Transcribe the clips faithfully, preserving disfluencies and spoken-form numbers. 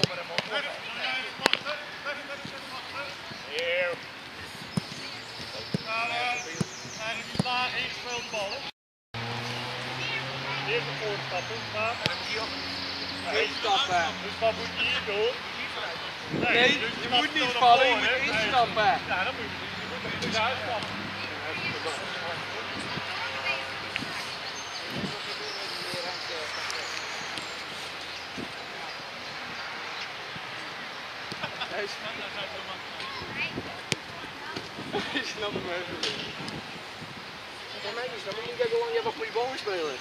maar hem op. Eeuw. Nou, eigenlijk niet laag ingespeelde ballen. Eerst de voorstappen, maar... Instappen. Dus wat moet je hier doen? Nee, Nee, dus je stap moet niet zo vallen, je naar voren, moet hè? instappen. Ja, dan moet je, je moet er dus uitstappen. Hij snapt hem even niet. Voor mij is dat, maar moet kijken hoe lang je hebt een goede bal spelen.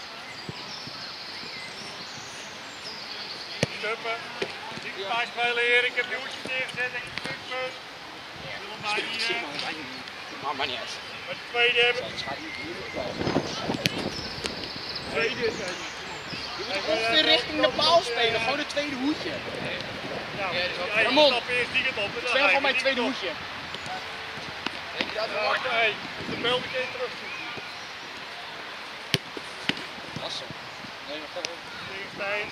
Stuppen. Ik ga spelen hier, ik heb de hoedjes neergezet en gekukpunt. Maar niet, eh, Maar maar niet uit. maar de tweede hebben. Tweede is het. Je moet ongeveer richting de paal spelen, gewoon het tweede hoedje. Ja, Ramon, Ramon, stap eerst die kant op. Ik speel gewoon mijn tweede hoedje. Denk je dat Ja, wacht, hey, de beeld een keer terug. Lassen. Nee, nog even. Stijn.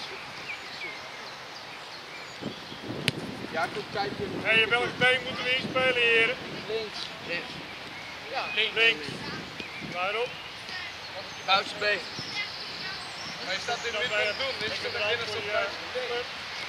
Jacob, kijk je. Hé, hey, welk been moeten we inspelen, heren? Links. Links. Ja, Links. Links. Waarop? Buitenste been. Maar je staat in het midden doen, dus je kunt er binnen op buiten.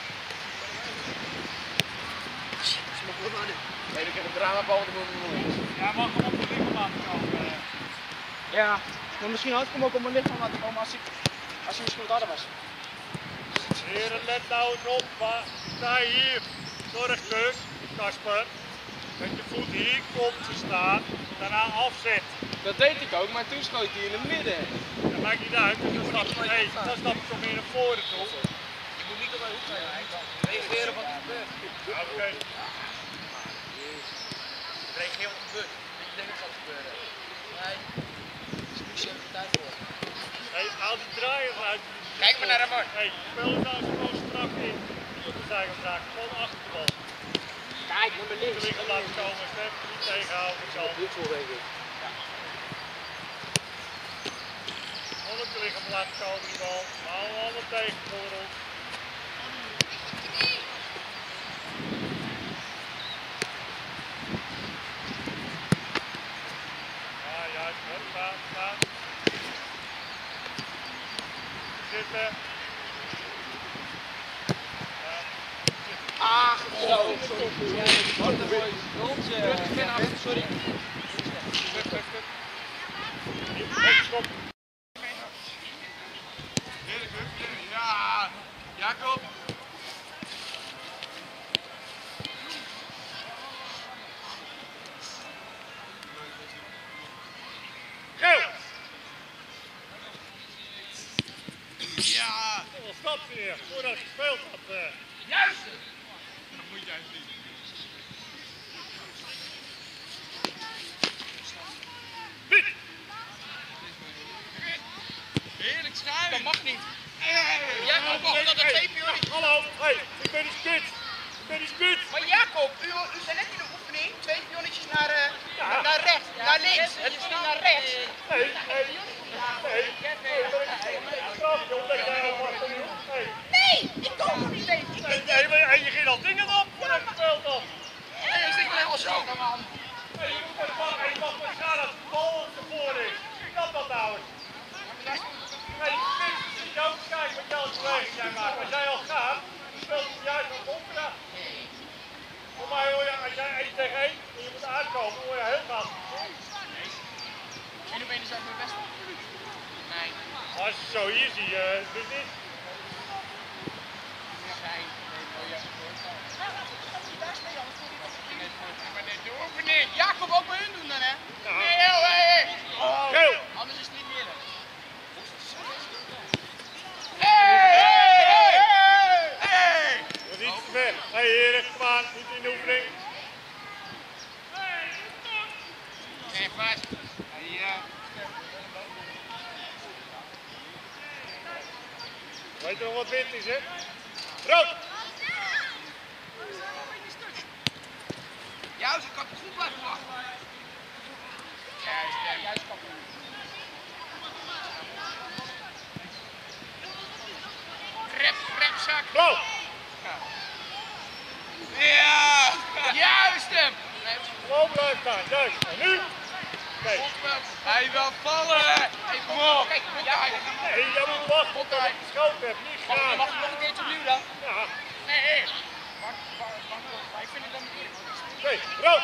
Nee, ik heb een dramabal, dan moet ik nog links. Ja, mag hem op de lichaam laten komen. Ja, maar misschien had ik hem ook op mijn lichaam laten komen als, ik, als hij misschien wat harder was. Heren, let nou eens op. Maar sta hier. Zorg dus, Kasper, dat je voet hier komt te staan. Daarna afzet. Dat deed ik ook, maar toen schoot hij in het midden. Dat maakt niet uit. Dus dan stap je, hey, dan stap je toch meer naar voren toe. Je moet niet op mijn hoek zijn. Reageren wat er gebeurt. Ja, oké. Okay. Reageer wat er gebeurt. Dat je denkt dat gaat gebeuren. Nee. Er is nu zelf de tijd voor. Hey, haal die draaiers uit. Kijk maar naar hem, man. Hey, speel het nou eens gewoon strak in. Niet op de zijkant raken, gewoon achter de bal. Kijk, naar mijn De links. winkel laten komen, Stef. Niet tegenhouden, zo. Dit voor denk ik. Gewoon op de lichaam laten komen, die bal. Maar hou allemaal tegen voor ons. Ja, juist. Hup, staan, staan. Zitten. Ah, zo. Wat een mooi rondje. Sorry. Hup, hup, hup. Hup, schop. Ja, Jacob. Geel! Ja. Een stapje neer, voordat ik gespeeld had. Uh. Juist. Dat moet juist niet. Piet! Heerlijk schuim. Dat mag niet. Jacob, Hey, dat er hey, twee pionnen. hallo, hey, ik ben die spits. Ik ben die spits. Maar Jacob, u, u zei net in de oefening twee pionnetjes naar, uh, Ja. naar rechts, naar links. Het is niet naar rechts. Hey, hey, hey, hey, straf, joh, dat jij al wat doen. Hey, Nee, ik kom er niet mee. Ik, hey, ik, hey, maar- hey, je ging al dingen op voordat je gespeeld had. nee, ik zit helemaal zo, man. Hey, je moet maar pakken, hey, je mag maar gaan als de bal op de voor is. Wie kan dat nou eens? Hey, die spits zit je ook te kijken wat jouw beweging jij maakt. Als jij al gaat, dan speelt hij juist wat opgedaan. Voor mij hoor je, als jij één tegen één en je moet uitkomen, dan hoor je heel gaaf. En nu ben je zelf mijn beste. Nee. Als je zo hier ziet, uh, dit is. Maar dit de oefening. Jacob, ook bij hun doen dan, hè? Ja. Nee, joh, hé, hé. Geel! Anders is het niet meer. Hé, hé, hé, hé. Dat is iets te ver. Hé heren, kom aan, niet in de oefening. Nee, vast. Ja. Weet je nog wat wit is, hè? Rood! Juist, ik kan het goed blijven wachten. Juist, ja, juist kappen. Rep, repzak. Blauw! Ja. Gewoon blijven staan, juist. En nu? Kijk. Hij wil vallen! Hey, kom op! Kijk, ja, Nee, jij moet wachten tot ik geschoten heb, niet mag, gaan. mag je nog een keertje opnieuw dan? Ja. Nee, nee. Maar, maar, maar, maar ik vind het dan niet eerlijk. Oké, rood.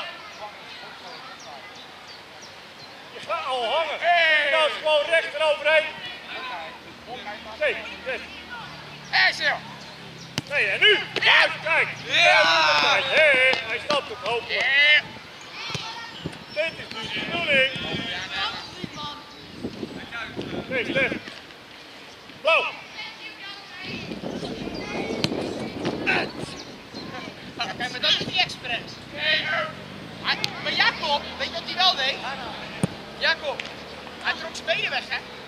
Je gaat al hangen. Hey. Dan is gewoon recht eroverheen. Oké, yes. Hé, Sil! Nee, en nu? Ja. Kijk. Ja. Hé, hij stapt ook hopelijk. Ja! Dit is nu de bedoeling. Nee, slecht. Blauw. Kijk, maar dat is niet expres. Nee, maar Jacob, weet je wat hij wel deed? Jacob, hij trok zijn benen weg, hè?